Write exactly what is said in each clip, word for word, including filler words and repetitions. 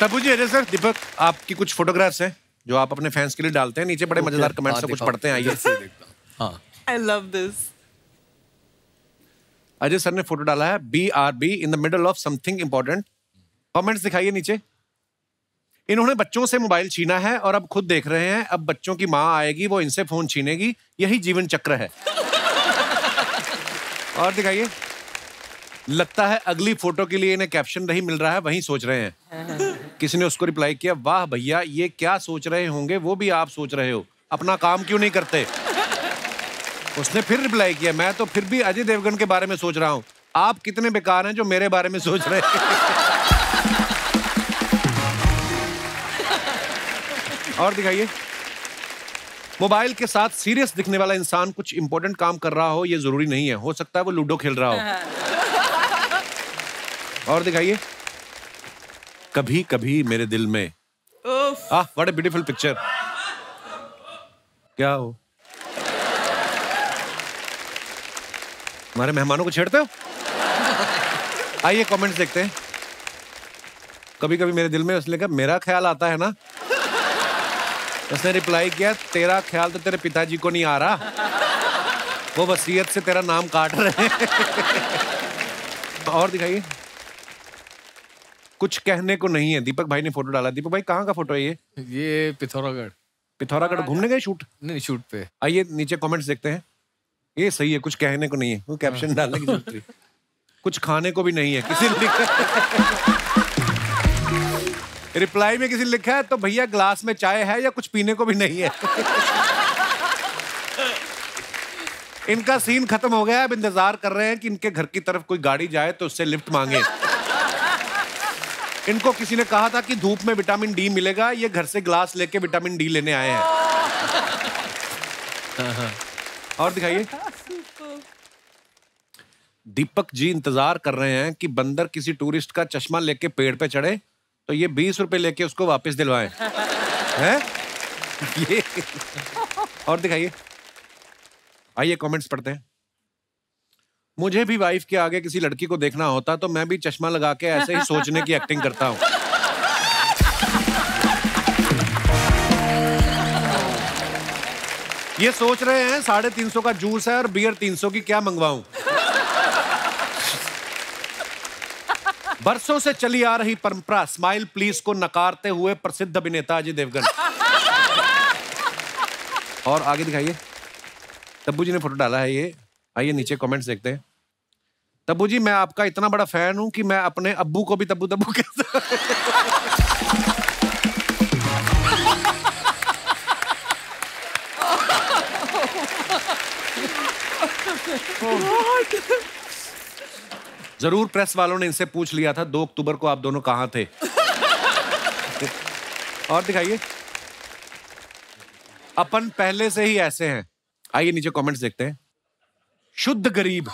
Tabu ji, Ajay sir, Deepak, आपकी कुछ photographs हैं जो आप अपने फैंस के लिए डालते हैं, नीचे बड़े मजेदार कमेंट्स से कुछ पढ़ते हैं, आइए। हाँ, I love this. Ajay sir ने फोटो डाला है, B R B in the middle of something important. Comments दिखाइए नीचे। इन्होंने बच्चों से मोबाइल छीना है और अब खुद देख रहे हैं, अब बच्चों की माँ आएगी, वो इनसे फोन छीनेगी, यही जीवन चक्र है। और दिखाइए। लगता है अगली फोटो के लिए इन्हें कैप्शन नहीं मिल रहा है, वहीं सोच रहे हैं। किसी ने उसको रिप्लाई किया, वाह भैया, ये क्या सोच रहे होंगे वो भी आप सोच रहे हो, अपना काम क्यों नहीं करते। उसने फिर रिप्लाई किया, मैं तो फिर भी अजय देवगन के बारे में सोच रहा हूं, आप कितने बेकार हैं जो मेरे बारे में सोच रहे हैं। और दिखाइए। मोबाइल के साथ सीरियस दिखने वाला इंसान कुछ इंपॉर्टेंट काम कर रहा हो, ये जरूरी नहीं है, हो सकता है वो लूडो खेल रहा हो। और दिखाइए। कभी कभी मेरे दिल में, ah what a beautiful picture. क्या हो, हमारे मेहमानों को छेड़ते हो? आइए कमेंट्स देखते हैं। कभी कभी मेरे दिल में, उसने कहा मेरा ख्याल आता है ना। उसने रिप्लाई किया, तेरा ख्याल तो तेरे पिताजी को नहीं आ रहा, वो वसीयत से तेरा नाम काट रहे हैं। और दिखाइए। कुछ कहने को नहीं है, दीपक भाई ने फोटो डाला। दीपक भाई कहाँ का फोटो है ये? ये पिथौरागढ़। पिथौरागढ़ घूमने गए शूट? नहीं, शूट पे। आइए नीचे कमेंट्स देखते हैं। ये सही है, कुछ कहने को नहीं है, वो कैप्शन डालने की जरूरत नहीं। कुछ खाने को भी नहीं है, किसी ने लिखा। रिप्लाई में किसी ने लिखा है, तो भैया ग्लास में चाय है या कुछ पीने को भी नहीं है। इनका सीन खत्म हो गया, अब इंतजार कर रहे हैं कि इनके घर की तरफ कोई गाड़ी जाए तो उससे लिफ्ट मांगे। इनको किसी ने कहा था कि धूप में विटामिन डी मिलेगा, ये घर से ग्लास लेके विटामिन डी लेने आए हैं। और दिखाइए। दीपक जी इंतजार कर रहे हैं कि बंदर किसी टूरिस्ट का चश्मा लेके पेड़ पे चढ़े तो ये बीस रुपए लेके उसको वापस दिलवाएं। हैं? ये। और दिखाइए। आइए कमेंट्स पढ़ते हैं। मुझे भी वाइफ के आगे किसी लड़की को देखना होता तो मैं भी चश्मा लगा के ऐसे ही सोचने की एक्टिंग करता हूं। ये सोच रहे हैं साढ़े तीन सौ का जूस है और बियर तीन सौ की, क्या मंगवाऊं। बरसों से चली आ रही परंपरा स्माइल प्लीज को नकारते हुए प्रसिद्ध अभिनेता अजय देवगन। और आगे दिखाइए। तब्बू जी ने फोटो डाला है ये। आइए नीचे कमेंट्स देखते हैं। तब्बू जी, मैं आपका इतना बड़ा फैन हूं कि मैं अपने अब्बू को भी तब्बू तब्बू कहता हूं। जरूर प्रेस वालों ने इनसे पूछ लिया था दो अक्टूबर को आप दोनों कहां थे। और दिखाइए। अपन पहले से ही ऐसे हैं। आइए नीचे कमेंट्स देखते हैं। शुद्ध गरीब।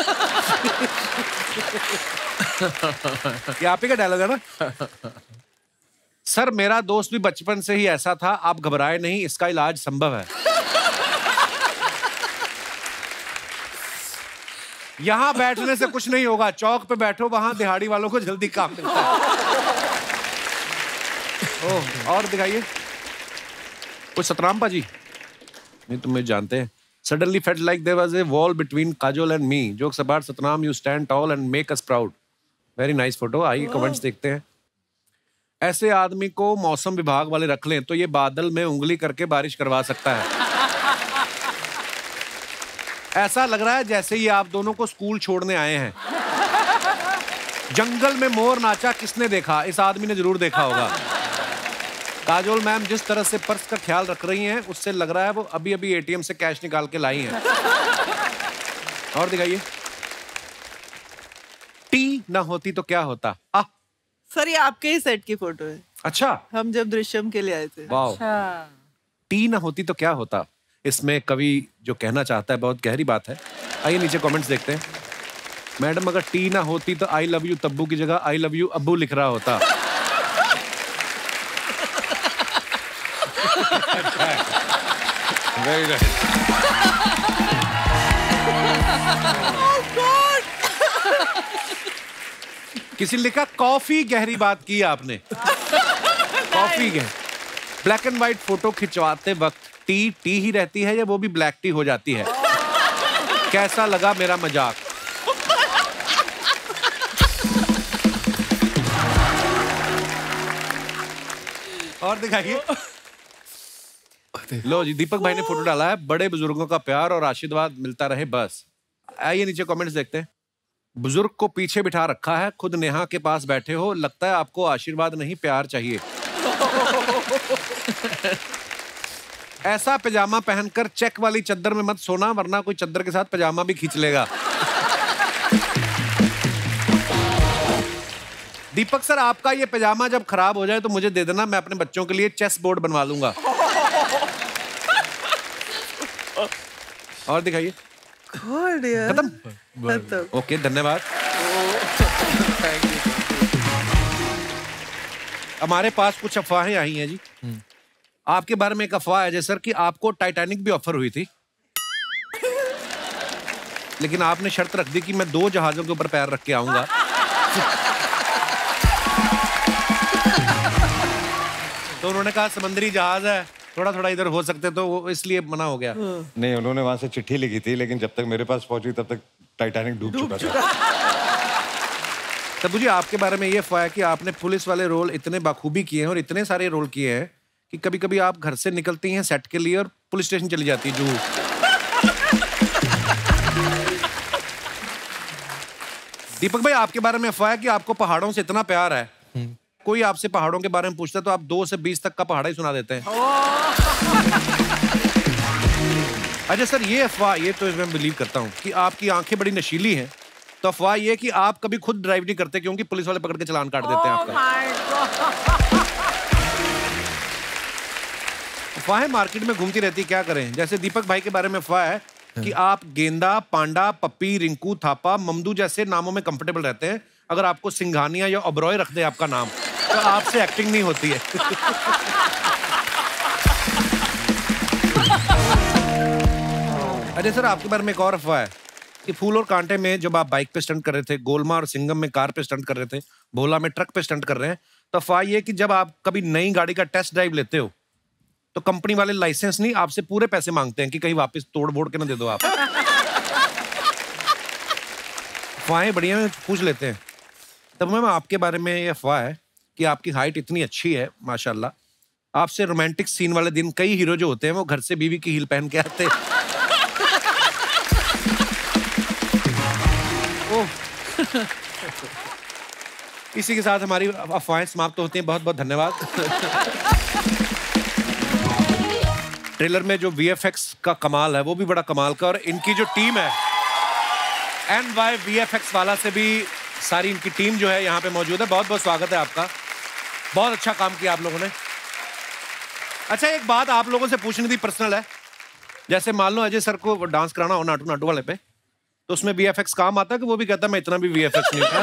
ये आप ही का डायलॉग है ना? सर मेरा दोस्त भी बचपन से ही ऐसा था, आप घबराए नहीं, इसका इलाज संभव है। यहां बैठने से कुछ नहीं होगा, चौक पे बैठो, वहां दिहाड़ी वालों को जल्दी काम मिलता है। ओह, और दिखाइए। कुछ सतराम पाजी, नहीं तुम्हें जानते हैं। Suddenly felt like there was a wall between Kajol and me. Jokes about Satnam, you stand tall and make us proud. Very nice photo. आइए कमेंट्स देखते हैं। ऐसे आदमी को मौसम विभाग वाले रख लें तो ये बादल में उंगली करके बारिश करवा सकता है। ऐसा लग रहा है जैसे ये आप दोनों को स्कूल छोड़ने आए हैं। जंगल में मोर नाचा किसने देखा? इस आदमी ने जरूर देखा होगा। काजोल मैम जिस तरह से पर्स का ख्याल रख रही हैं उससे लग रहा है वो अभी अभी एटीएम से कैश निकाल के लाई हैं। और दिखाइए। टी ना होती तो क्या होता? आ सर ये आपके ही सेट की फोटो है। अच्छा, हम जब दृश्यम के लिए आए थे। वाह। अच्छा। टी ना होती तो क्या होता, इसमें कवि जो कहना चाहता है बहुत गहरी बात है। आइए नीचे कमेंट्स देखते हैं। मैडम अगर टी ना होती तो आई लव यू तब्बू की जगह आई लव यू अब्बू लिख रहा होता। Very nice. Oh God! किसी ने लिखा कॉफी गहरी बात की आपने। कॉफी गहरी। ब्लैक एंड व्हाइट फोटो खिंचवाते वक्त टी टी ही रहती है या वो भी ब्लैक टी हो जाती है? कैसा लगा मेरा मजाक? और दिखाइए। लो जी, दीपक भाई ने फोटो डाला है। बड़े बुजुर्गों का प्यार और आशीर्वाद मिलता रहे बस। आइए नीचे कमेंट्स देखते हैं। बुजुर्ग को पीछे बिठा रखा है, खुद नेहा के पास बैठे हो, लगता है आपको आशीर्वाद नहीं प्यार चाहिए। ऐसा पैजामा पहनकर चेक वाली चद्दर में मत सोना, वरना कोई चद्दर के साथ पैजामा भी खींच लेगा। दीपक सर, आपका ये पैजामा जब खराब हो जाए तो मुझे दे देना, मैं अपने बच्चों के लिए चेस बोर्ड बनवा लूंगा। और दिखाइए। खत्म? खत्म। ओके, धन्यवाद। हमारे पास कुछ अफवाहें आई हैं जी। आपके बारे में एक अफवाह है जैसे सर कि आपको टाइटैनिक भी ऑफर हुई थी, लेकिन आपने शर्त रख दी कि मैं दो जहाजों के ऊपर पैर रख के आऊंगा। तो उन्होंने कहा समुद्री जहाज है, थोड़ा थोड़ा इधर हो सकते, तो वो इसलिए मना हो गया। नहीं, उन्होंने वहां से चिट्ठी लिखी थी, लेकिन जब तक मेरे पास पहुंची तब तक टाइटैनिक डूब चुका था। तब मुझे आपके बारे में ये अफवाह है कि आपने पुलिस वाले रोल इतने बाखूबी किए हैं और इतने सारे रोल किए हैं कि कभी कभी आप घर से निकलती हैं सेट के लिए और पुलिस स्टेशन चली जाती है जू। दीपक भाई, आपके बारे में अफवाह है कि आपको पहाड़ों से इतना प्यार है, कोई आपसे पहाड़ों के बारे में पूछता है तो आप दो से बीस तक का पहाड़ा ही सुना देते हैं। अच्छा सर, ये अफवाह, ये तो मैं बिलीव करता हूँ कि आपकी आंखें बड़ी नशीली हैं, तो अफवाह ये कि आप कभी खुद ड्राइव नहीं करते क्योंकि पुलिस वाले पकड़ के चालान काट देते हैं आपका। अफवाहें मार्केट में घूमती रहती, क्या करें। जैसे दीपक भाई के बारे में अफवाह है कि आप गेंदा, पांडा, पप्पी, रिंकू, थापा, ममदू जैसे नामों में कंफर्टेबल रहते हैं। अगर आपको सिंघानिया या ओबरॉय रख दे आपका नाम, तो आपसे एक्टिंग नहीं होती है। अरे सर, आपके बारे में एक और अफवाह है कि फूल और कांटे में जब आप बाइक पे स्टंट कर रहे थे, गोलमा और सिंगम में कार पे स्टंट कर रहे थे, भोला में ट्रक पे स्टंट कर रहे हैं, तो अफवाह ये कि जब आप कभी नई गाड़ी का टेस्ट ड्राइव लेते हो तो कंपनी वाले लाइसेंस नहीं, आपसे पूरे पैसे मांगते हैं कि कहीं वापस तोड़ फोड़ के ना दे दो आप। अफवाहें बढ़िया में पूछ लेते हैं। तब मैम, आपके बारे में ये अफवाह है कि आपकी हाइट इतनी अच्छी है माशाल्लाह, आपसे रोमांटिक सीन वाले दिन कई हीरो जो होते हैं वो घर से बीवी की हील पहन के आते। ओह। इसी के साथ हमारी अफवाहें समाप्त होती हैं। बहुत बहुत धन्यवाद। ट्रेलर में जो वी एफ एक्स का कमाल है वो भी बड़ा कमाल का, और इनकी जो टीम है N Y V F X वाला से भी सारी इनकी टीम जो है यहाँ पे मौजूद है। बहुत बहुत स्वागत है आपका, बहुत अच्छा काम किया आप लोगों ने। अच्छा, एक बात आप लोगों से पूछनी थी, पर्सनल है। जैसे मान लो अजय सर को डांस कराना हो नाटू नाटू वाले पे, तो उसमें वी एफ एक्स काम आता है कि वो भी कहता है मैं इतना भी वी एफ एक्स नहीं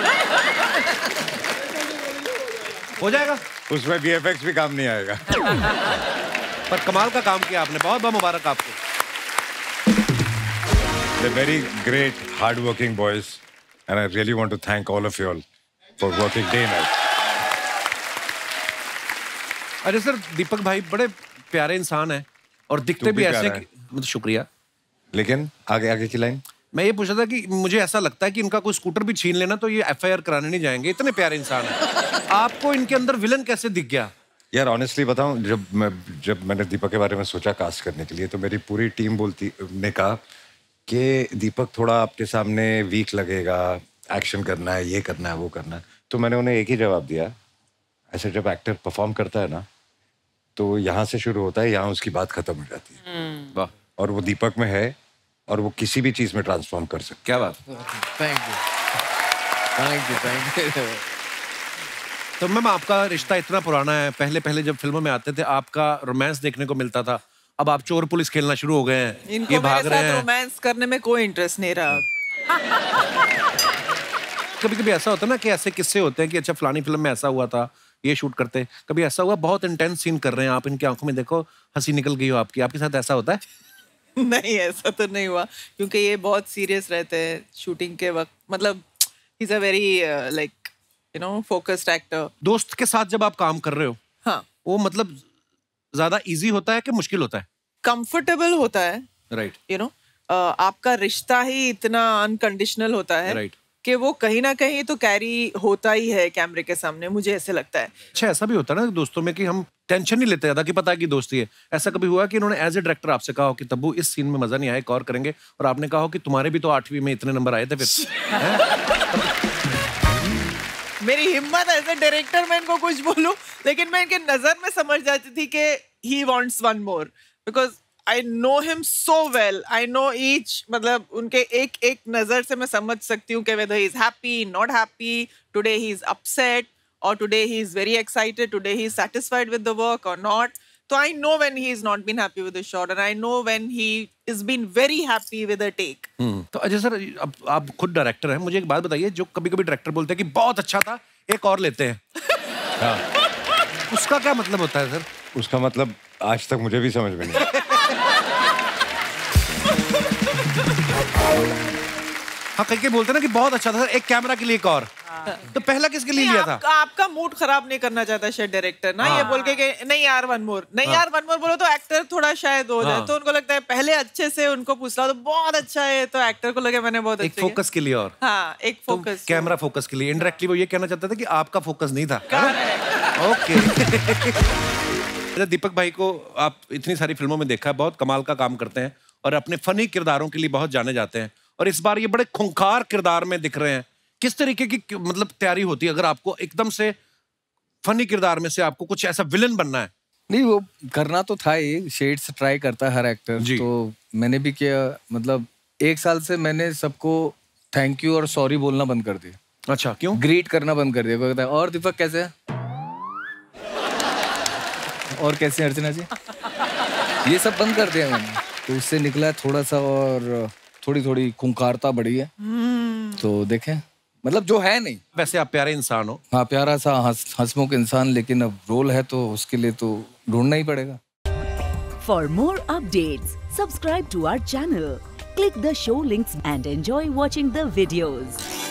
हो जाएगा? उसमें वी एफ एक्स भी काम नहीं आएगा। पर कमाल का काम किया आपने, बहुत बहुत मुबारक आपको। They're very great, hard-working boys, and I really want to thank all of you all for working day and night. अरे सर, दीपक भाई बड़े प्यारे इंसान हैं और दिखते भी, भी ऐसे कि, मतलब शुक्रिया। लेकिन आगे आगे की लाइन मैं ये पूछ रहा था कि मुझे ऐसा लगता है कि इनका कोई स्कूटर भी छीन लेना तो ये एफ आई आर कराने नहीं जाएंगे, इतने प्यारे इंसान हैं। आपको इनके अंदर विलन कैसे दिख गया? यार ऑनेस्टली बताऊं, जब मैं जब मैंने दीपक के बारे में सोचा कास्ट करने के लिए, तो मेरी पूरी टीम बोलती ने कहा कि दीपक थोड़ा आपके सामने वीक लगेगा, एक्शन करना है, ये करना है, वो करना है। तो मैंने उन्हें एक ही जवाब दिया, ऐसे जब एक्टर परफॉर्म करता है ना, तो यहाँ से शुरू होता है, यहाँ उसकी बात खत्म हो जाती है। वाह। और वो दीपक में है और वो किसी भी चीज में ट्रांसफॉर्म कर सकता है। क्या बात। Thank you thank you thank you. तो मैम, आपका रिश्ता इतना पुराना है, पहले पहले जब फिल्मों में आते थे आपका रोमांस देखने को मिलता था, अब आप चोर पुलिस खेलना शुरू हो गए हैं, इनको ये भाग मेरे रहे साथ हैं। रोमांस करने में कोई इंटरेस्ट नहीं रहा। कभी कभी ऐसा होता है ना कि ऐसे किस्से होते हैं कि अच्छा फलानी फिल्म में ऐसा हुआ था, ये शूट करते, कभी ऐसा हुआ बहुत इंटेंस सीन कर रहे हैं आप, इनकी आंखों में देखो हंसी निकल गई हो आपकी, आपके साथ ऐसा होता है? नहीं, ऐसा तो नहीं हुआ, क्योंकि ये बहुत सीरियस रहते हैं शूटिंग के वक्त। मतलब he is a very like you know focused actor. दोस्त के साथ जब आप काम कर रहे हो, हाँ, वो मतलब ज्यादा इजी होता है कि मुश्किल होता है? कंफर्टेबल होता है, राइट यू नो आपका रिश्ता ही इतना अनकंडीशनल होता है राइट कि वो कहीं ना कहीं तो कैरी होता ही है कैमरे के सामने, मुझे ऐसे लगता है। अच्छा, ऐसा भी होता है ना दोस्तों में कि हम टेंशन नहीं लेते ज्यादा कि पता है कि दोस्ती है। ऐसा कभी हुआ कि इन्होंने एज ए डायरेक्टर आपसे कहा हो कि तब्बू इस सीन में मजा नहीं आया, एक और करेंगे, और आपने कहा हो कि तुम्हारे भी तो आठवीं में इतने नंबर आए थे फिर? मेरी हिम्मत है ऐसे डायरेक्टर, मैं इनको कुछ बोलूं, लेकिन मैं इनके नजर में समझ जाती थी कि he wants one more, because I know him so well, I know each, मतलब उनके एक एक नजर से मैं समझ सकती हूँ कि whether he is happy, not happy, today he is upset, or today he is very excited, today he is satisfied with the work or not. So I know when he is not been happy with the shot, and I know when he is been very happy with a take. हम्म, तो Ajay sir, अब आप खुद director हैं, मुझे एक बात बताइए, जो कभी कभी डायरेक्टर बोलते हैं कि बहुत अच्छा था, एक और लेते हैं, उसका क्या मतलब होता है सर? उसका मतलब आज तक मुझे भी समझ में नहीं। हाँ, कहीं कहीं बोलते हैं ना कि बहुत अच्छा था सर, एक कैमरा के लिए एक और। तो पहला किसके लिए नहीं, लिया था? आपका, आपका मूड खराब नहीं करना चाहता शायद डायरेक्टर ना, ये बोल के कि नहीं यार वन मोर, नहीं यार वन मोर बोलो तो एक्टर थोड़ा शायद हो जाए, तो उनको लगता है पहले अच्छे से उनको पूछला तो बहुत अच्छा है, तो एक्टर को लगे मैंने बहुत एक अच्छे फोकस के लिए और हाँ, एक तो फोकस, कैमरा फोकस के लिए। इनडायरेक्टली वो ये कहना चाहते थे कि आपका फोकस नहीं था। ओके। दीपक भाई को आप इतनी सारी फिल्मों में देखा है, बहुत कमाल का काम करते हैं और अपने फनी किरदारों के लिए बहुत जाने जाते हैं, और इस बार ये बड़े खूंखार किरदार में दिख रहे हैं। किस तरीके की मतलब तैयारी होती है अगर आपको एकदम से फनी किरदार में से आपको कुछ ऐसा विलन बनना है? नहीं, वो करना तो था ही, शेड्स ट्राई करता है हर एक्टर, तो मैंने भी किया। मतलब एक साल से मैंने सबको थैंक यू और सॉरी बोलना बंद कर दिया। अच्छा, क्यों? ग्रीट करना बंद कर दिया। कोई कहता है और दीपक कैसे है, और कैसे अर्चना जी, ये सब बंद कर दिया मैंने, तो उससे निकला थोड़ा सा और थोड़ी थोड़ी खूंखारता बढ़ी है। तो देखें, मतलब जो है नहीं। वैसे आप प्यारे इंसान हो। हाँ, प्यारा सा हंस हंसमुख इंसान, लेकिन अब रोल है तो उसके लिए तो ढूंढना ही पड़ेगा। For more updates subscribe to our channel, click the show links and enjoy watching the videos.